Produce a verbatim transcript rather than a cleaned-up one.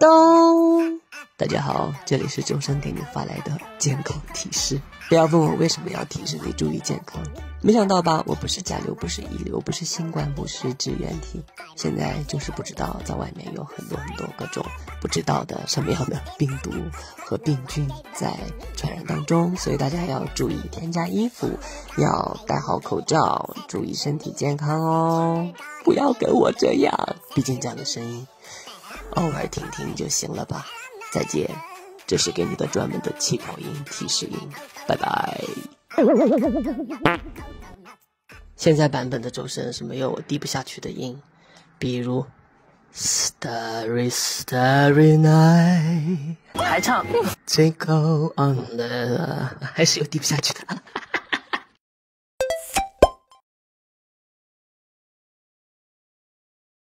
咚！大家好，这里是周生给你发来的健康提示。不要问我为什么要提示你注意健康，没想到吧？我不是甲流，不是乙流，不是新冠，不是支原体，现在就是不知道在外面有很多很多各种不知道的什么样的病毒和病菌在传染当中，所以大家要注意添加衣服，要戴好口罩，注意身体健康哦。不要跟我这样，毕竟这样的声音偶尔听听就行了吧。再见，这是给你的专门的气泡音提示音，拜拜。现在版本的周深是没有我低不下去的音，比如 Starry Starry Night， 还唱 Take on the， 还是有低不下去的。